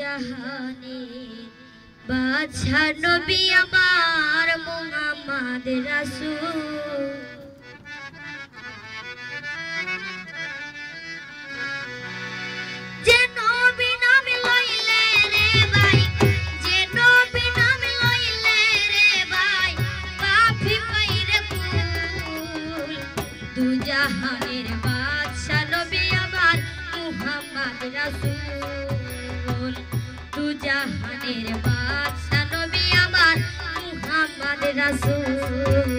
জাহানের বাদশা নবী আমার মুহাম্মদ রাসূল। যে নবী নাম লইলে রে ভাই, যে নবী নাম লইলে রে ভাই, পাপী পাইরে ফুল। দু জাহানের বাদশা নবী আমার মুহাম্মদ রাসূল। দু জাহানের বাদশা নবী আমার মুহাম্মদ রাসূল।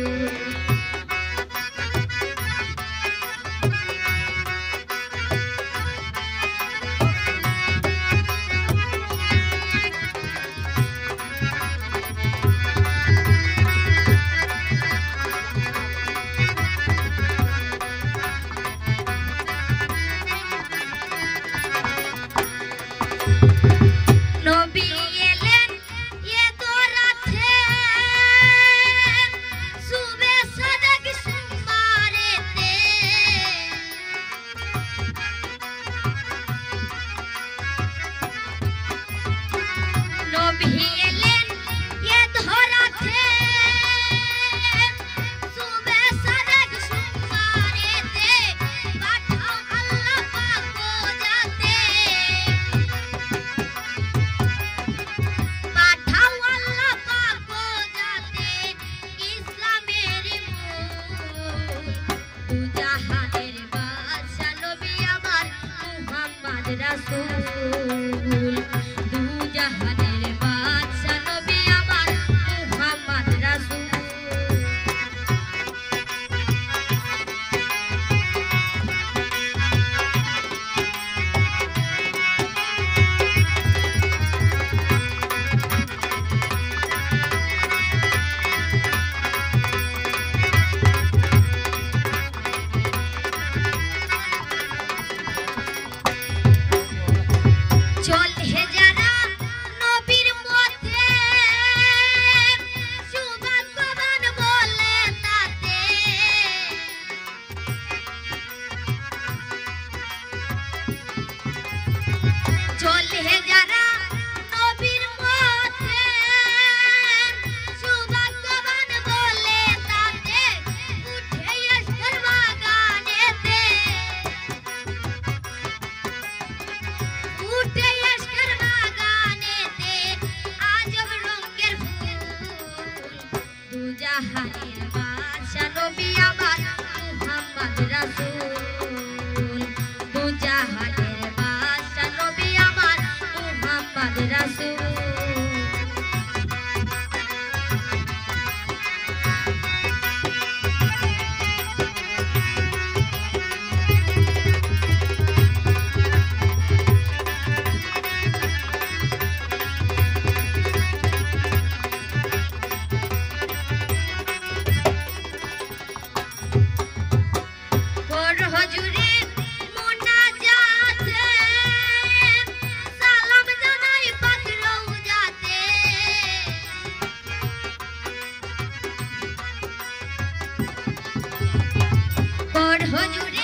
রাসূল দু জাহানের বাদশা নবী আমার মুহাম্মদ রাসূল। জাহানের বাদশা নবী আমার মুহাম্মদ রাসূল। দু জাহানের বাদশা নবী আমার মুহাম্মদ রাসূল। হুজুর